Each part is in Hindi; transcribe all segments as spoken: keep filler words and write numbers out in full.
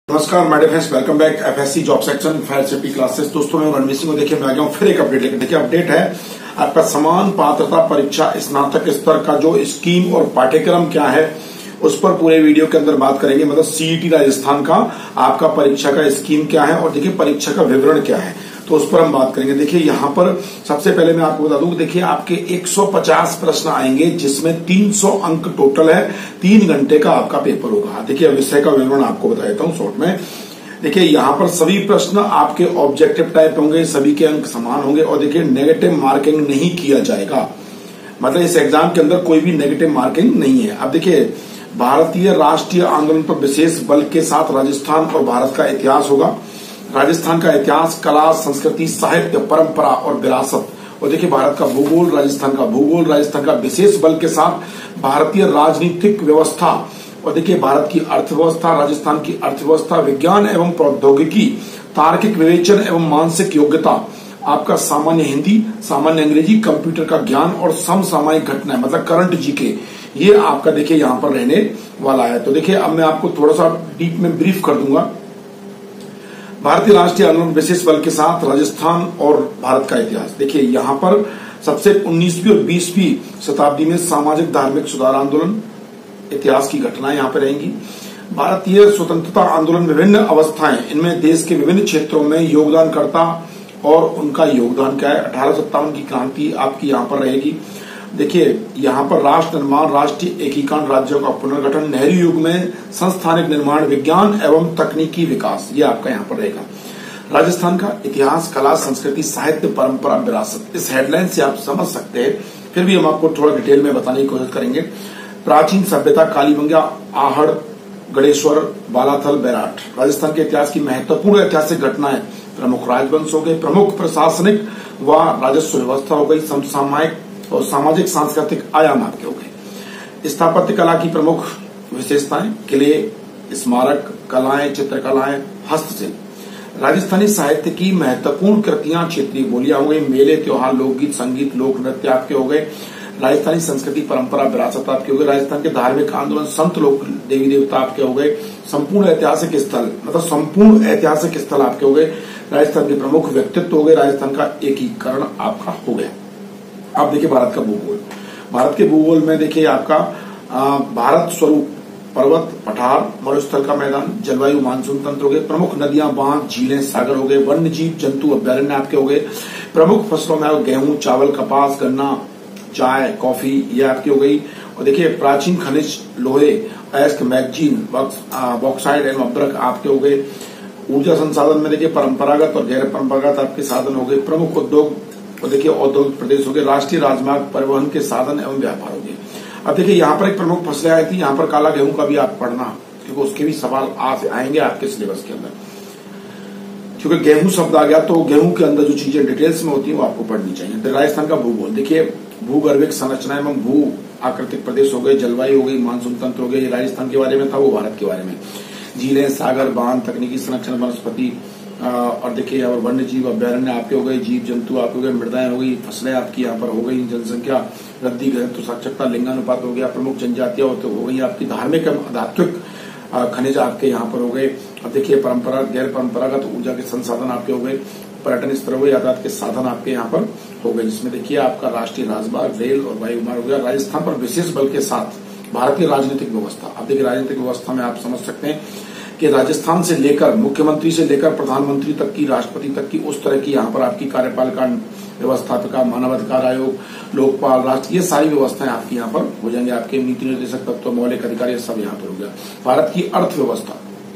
नमस्कार my dear friends, welcome back FSC job section fire safety classes. दोस्तों मैं रणवीर सिंह को देखिए मैं आ गया हूं फिर एक अपडेट लेकर। देखिए अपडेट है आपका समान पात्रता परीक्षा स्नातक स्तर का जो स्कीम और पाठ्यक्रम क्या है उस पर पूरे वीडियो के अंदर बात करेंगे। मतलब सीईटी राजस्थान का आपका परीक्षा का स्कीम क्या है और देखिए परीक्षा का विवरण क्या है, तो उस पर हम बात करेंगे। देखिए यहाँ पर सबसे पहले मैं आपको बता दूं, देखिए आपके एक सौ पचास प्रश्न आएंगे जिसमें तीन सौ अंक टोटल है। तीन घंटे का आपका पेपर होगा। देखिए विषय का विवरण आपको बता देता हूं शॉर्ट में। देखिए यहाँ पर सभी प्रश्न आपके ऑब्जेक्टिव टाइप होंगे, सभी के अंक समान होंगे और देखिए नेगेटिव मार्किंग नहीं किया जाएगा। मतलब इस एग्जाम के अंदर कोई भी नेगेटिव मार्किंग नहीं है। अब देखिए भारतीय राष्ट्रीय आंदोलन पर विशेष बल के साथ राजस्थान और भारत का इतिहास होगा। राजस्थान का इतिहास, कला, संस्कृति, साहित्य, परंपरा और विरासत। और देखिए भारत का भूगोल, राजस्थान का भूगोल, राजस्थान का विशेष बल के साथ भारतीय राजनीतिक व्यवस्था और देखिए भारत की अर्थव्यवस्था, राजस्थान की अर्थव्यवस्था, विज्ञान एवं प्रौद्योगिकी, तार्किक विवेचन एवं मानसिक योग्यता, आपका सामान्य हिंदी, सामान्य अंग्रेजी, कंप्यूटर का ज्ञान और समसामयिक घटनाएं मतलब करंट जीके, ये आपका देखिए यहाँ पर रहने वाला है। तो देखिए अब मैं आपको थोड़ा सा डीप में ब्रीफ कर दूंगा। भारतीय राष्ट्रीय आंदोलन विशेष बल के साथ राजस्थान और भारत का इतिहास। देखिए यहाँ पर सबसे उन्नीसवीं और बीसवीं शताब्दी में सामाजिक धार्मिक सुधार आंदोलन, इतिहास की घटनाएं यहाँ पर रहेंगी। भारतीय स्वतंत्रता आंदोलन, विभिन्न अवस्थाएं, इनमें देश के विभिन्न क्षेत्रों में योगदानकर्ता और उनका योगदान क्या है। अठारह सत्तावन की क्रांति आपकी यहाँ पर रहेगी। देखिए यहाँ पर राष्ट्र निर्माण, राष्ट्रीय एकीकरण, राज्यों का पुनर्गठन, नेहरू युग में संस्थानिक निर्माण, विज्ञान एवं तकनीकी विकास, ये आपका यहाँ पर रहेगा। राजस्थान का इतिहास, कला, संस्कृति, साहित्य, परंपरा, विरासत, इस हेडलाइन से आप समझ सकते हैं। फिर भी हम आपको थोड़ा डिटेल में बताने की कोशिश करेंगे। प्राचीन सभ्यता, कालीबंगा, आहड़, गणेश्वर, बालाथल, बैराट, राजस्थान के इतिहास की महत्वपूर्ण ऐतिहासिक घटनाएं, प्रमुख राजवंश हो गए, प्रमुख प्रशासनिक व राजस्व व्यवस्था हो गई, समसामयिक और सामाजिक सांस्कृतिक आयाम आपके हो गए। स्थापत्य कला की प्रमुख विशेषताएं, किले, स्मारक, कलाएं, चित्रकलाएं, हस्तशिल्प। राजस्थानी साहित्य की महत्वपूर्ण कृतियां, क्षेत्रीय बोलियां हो गई, मेले, त्योहार, लोकगीत, संगीत, लोक नृत्य आपके हो गए। राजस्थानी संस्कृति, परंपरा, विरासत आपके हो गए। राजस्थान के धार्मिक आंदोलन, संत लोक, देवी देवता आपके हो गए। संपूर्ण ऐतिहासिक स्थल मतलब संपूर्ण ऐतिहासिक स्थल आपके हो गए। राजस्थान के प्रमुख व्यक्तित्व हो गए। राजस्थान का एकीकरण आपका हो गया। अब देखिए भारत का भूगोल। भारत के भूगोल में देखिए आपका आ, भारत स्वरूप, पर्वत, पठार, मरुस्थल का मैदान, जलवायु, मानसून तंत्र हो गए, प्रमुख नदियां, बांध, झीलें, सागर हो गए, वन्य जीव जंतु अभ्यारण्य आपके हो गए। प्रमुख फसलों में गेहूं, चावल, कपास, गन्ना, चाय, कॉफी, ये आपकी हो गई। और देखिए प्राचीन खनिज, लोहे, अयस्क, मैगजीन, बॉक्साइड एवं अभ्रक आपके हो गए। ऊर्जा संसाधन में देखिए परंपरागत और गैर परंपरागत आपके साधन हो गए। प्रमुख उद्योग और देखिए औद्योगिक प्रदेश हो गए। राष्ट्रीय राजमार्ग, परिवहन के साधन एवं व्यापार हो गए। अब देखिए यहाँ पर एक प्रमुख फसलें आई थी। यहाँ पर काला गेहूं का भी आप पढ़ना, क्योंकि उसके भी सवाल आज आएंगे आपके सिलेबस के अंदर। क्योंकि गेहूं शब्द आ गया तो गेहूं के अंदर जो चीजें डिटेल्स में होती है वो आपको पढ़नी चाहिए। राजस्थान का भूगोल, देखिए भूगर्भिक संरचना एवं भू आकृतिक प्रदेश हो गए, जलवायु हो गई, मानसून तंत्र हो गए। ये राजस्थान के बारे में था, वो भारत के बारे में। झीलें, सागर, बांध, तकनीकी संरक्षण, वनस्पति और देखिए और वन्य जीव अभ्यारण्य आपके हो गए। जीव जंतु आपके हो गए, मृदाएं हो गई, फसलें आपकी यहाँ पर हो गई। जनसंख्या वृद्धि, घनत्व, साक्षरता, लिंगानुपात हो गया। प्रमुख जनजातियां हो गई आपकी। धार्मिक एवं आध्यात्मिक खनिज आपके यहाँ पर हो गए। अब देखिए परंपरा, गैर परंपरागत ऊर्जा के संसाधन आपके हो गए। पर्यटन स्थल हो गए, यातायात के साधन आपके यहाँ पर हो गए, जिसमें देखिए आपका राष्ट्रीय राजमार्ग, रेल और वायु मार्ग हो गया। राजस्थान पर विशेष बल के साथ भारतीय राजनीतिक व्यवस्था। अब देखिए राजनीतिक व्यवस्था में आप समझ सकते हैं कि राजस्थान से लेकर मुख्यमंत्री से लेकर प्रधानमंत्री तक की, राष्ट्रपति तक की, उस तरह की यहाँ पर आपकी कार्यपालिका, व्यवस्थापिका, मानवाधिकार आयोग, लोकपाल, राष्ट्र, ये सारी व्यवस्थाएं आपकी यहाँ पर हो जाएंगे। आपके नीति निर्देशक तत्व, मौलिक अधिकार, ये सब यहाँ पर हो गया। भारत की अर्थव्यवस्था,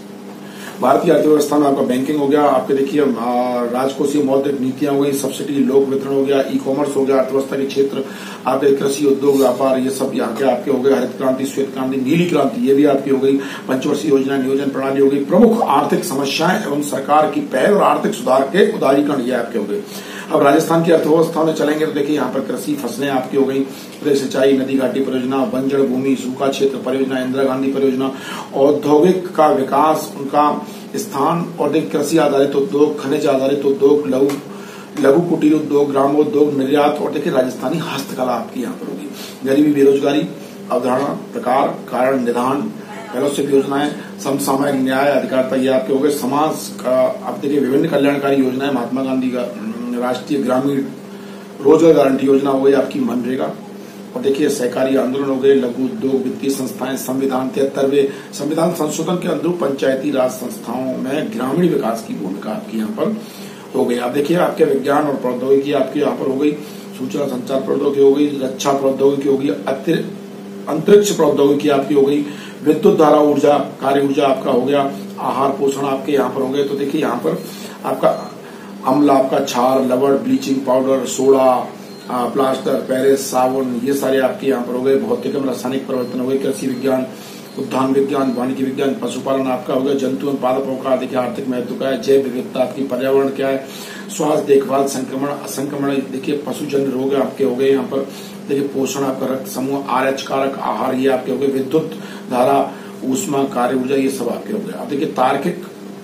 भारतीय अर्थव्यवस्था में आपका बैंकिंग हो गया। आपके देखिए राजकोषीय मौद्रिक नीतियां हो गई, सब्सिडी, लोक वितरण हो गया, ई कॉमर्स हो गया, अर्थव्यवस्था के क्षेत्र आपके कृषि, उद्योग, व्यापार, ये सब यहाँ के आपके हो गए। हरित क्रांति, श्वेत क्रांति, नीली क्रांति, ये भी आपकी हो गई। पंचवर्षीय योजना, नियोजन प्रणाली हो गई। प्रमुख आर्थिक समस्याएं एवं सरकार की पहल और आर्थिक सुधार के उदारीकरण, ये आपके हो गए। अब राजस्थान की अर्थव्यवस्था में चलेंगे तो देखिए यहाँ पर कृषि, फसलें आपकी हो गई, सिंचाई, नदी घाटी परियोजना, बंजर भूमि, सूखा क्षेत्र परियोजना, इंदिरा गांधी परियोजना, औद्योगिक का विकास, उनका स्थान और देखिए कृषि आधारित उद्योग, खनिज आधारित उद्योग, लघु लघु कुटीर उद्योग, ग्रामोद्योग, निर्यात और देखिए राजस्थानी हस्तकला आपकी यहाँ पर होगी। गरीबी, बेरोजगारी, अवधारणा, प्रकार, कारण, निदान, फेलोशिप योजनाएं, समसामयिक न्याय अधिकारिता ये आपके हो गए। समाज का आप देखिए विभिन्न कल्याणकारी योजनाएं, महात्मा गांधी का राष्ट्रीय ग्रामीण रोजगार गारंटी योजना हो गई आपकी, मनरेगा, और देखिए सहकारी आंदोलन हो गए, लघु उद्योग, वित्तीय संस्थाएं, संविधान तिहत्तरवें संविधान संशोधन के अनुरूप पंचायती राज संस्थाओं में ग्रामीण विकास की भूमिका आपकी यहाँ पर हो गई। आप देखिए आपके विज्ञान और प्रौद्योगिकी आपकी यहाँ पर हो गई, सूचना संचार प्रौद्योगिकी हो गई, रक्षा प्रौद्योगिकी हो गई, अंतरिक्ष प्रौद्योगिकी आपकी हो गई, विद्युत धारा ऊर्जा, कार्य ऊर्जा आपका हो गया, आहार पोषण आपके यहाँ पर हो गए। तो देखिए यहाँ पर आपका अम्ल, आपका क्षार, लवण, bleaching powder, soda, plaster, Paris, साबुन, ये सारे आपके यहाँ पर हो गए। भौतिक एवं रासायनिक परिवर्तन हो गए, कृषि विज्ञान, उद्यान विज्ञान, वानिकी विज्ञान, पशुपालन आपका हो गया, जंतु एवं पादपों का देखिए आर्थिक महत्व का है, जैव विविधता आपकी, पर्यावरण क्या है, स्वास्थ्य देखभाल, संक्रमण असंक्रमण, देखिए पशुजन्य रोग आपके हो गए यहाँ पर, देखिए पोषण आपका, रक्त समूह, आर एच कारक, आहार ये आपके हो गए, विद्युत धारा, ऊष्मा, कार्य ऊर्जा, ये सब आपके हो गए। अब देखिए तार्किक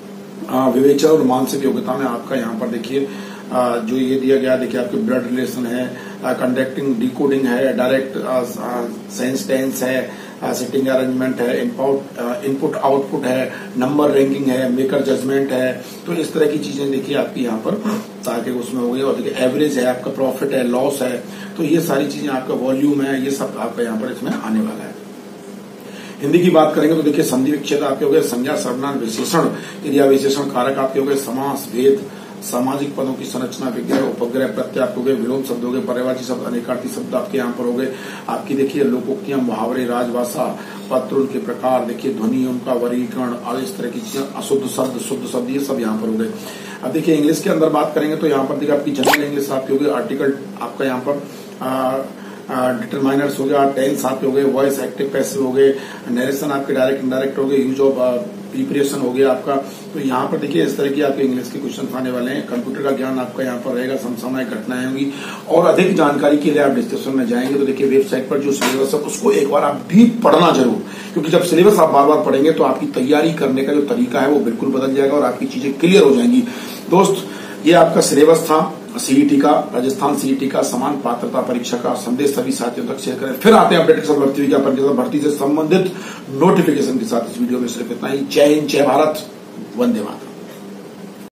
विवेचन और मानसिक योग्यता में आपका यहाँ पर देखिए जो ये दिया गया, देखिए आपके ब्लड रिलेशन है, कंडक्टिंग डिकोडिंग है, डायरेक्ट सेंस टेंस है, सिटिंग अरेंजमेंट है, इनपुट आउटपुट है, नंबर रैंकिंग है, मेकर जजमेंट है। तो इस तरह की चीजें देखिए आपकी यहाँ पर ताकि उसमें हो गई। और देखिए एवरेज है आपका, प्रॉफिट है, लॉस है, तो ये सारी चीजें आपका, वॉल्यूम है, ये सब आपका यहाँ पर इसमें आने वाला है। हिंदी की बात करेंगे तो देखिए संधि विच्छेद आपके हो गए, संज्ञा, सर्वनाम, विशेषण, क्रिया विशेषण, कारक आपके हो गए, समास, भेद, सामाजिक पदों की संरचना, विग्रह, उपग्रह, प्रत्यय आपके हो गए, विलोम शब्द हो गए, पर्यायवाची शब्द, अनेकार्थी शब्द आपके यहाँ पर हो गए। आपकी देखिए लोकोक्तियां, मुहावरे, राजभाषा, पत्र, उनके प्रकार, देखिए ध्वनियों का वर्गीकरण और इस तरह की चीजें, अशुद्ध शब्द, शुद्ध शब्द, ये सब यहाँ पर हो गए। अब देखिए इंग्लिश के अंदर बात करेंगे तो यहाँ पर देखिए आपकी जनरल इंग्लिश आपकी हो गई, आर्टिकल आपका यहाँ पर डिटरमाइनर्स हो गया, टेंस आपके हो गए, वॉइस, एक्टिव, पैसिव हो गए, नरेशन आपके डायरेक्ट इंडायरेक्ट हो गए, यूज ऑफ प्रिपरेशन हो गया आपका। तो यहाँ पर देखिए इस तरह की आपके इंग्लिश के क्वेश्चन आने वाले हैं। कंप्यूटर का ज्ञान आपका यहाँ पर रहेगा, समसामयिक घटनाएं होंगी। और अधिक जानकारी के लिए आप डिस्कशन में जाएंगे तो देखिए वेबसाइट पर जो सिलेबस है उसको एक बार आप डीप पढ़ना जरूर, क्योंकि जब सिलेबस आप बार बार पढ़ेंगे तो आपकी तैयारी करने का जो तरीका है वो बिल्कुल बदल जाएगा और आपकी चीजें क्लियर हो जाएंगी। दोस्त ये आपका सिलेबस था सीईटी का, राजस्थान सीईटी का समान पात्रता परीक्षा का। संदेश सभी साथियों तक शेयर करें। फिर आते हैं अपडेट के साथ भर्ती विज्ञापन के साथ, भर्ती से संबंधित नोटिफिकेशन के साथ। इस वीडियो में सिर्फ इतना ही। जय हिंद, जय भारत, वंदे मातरम।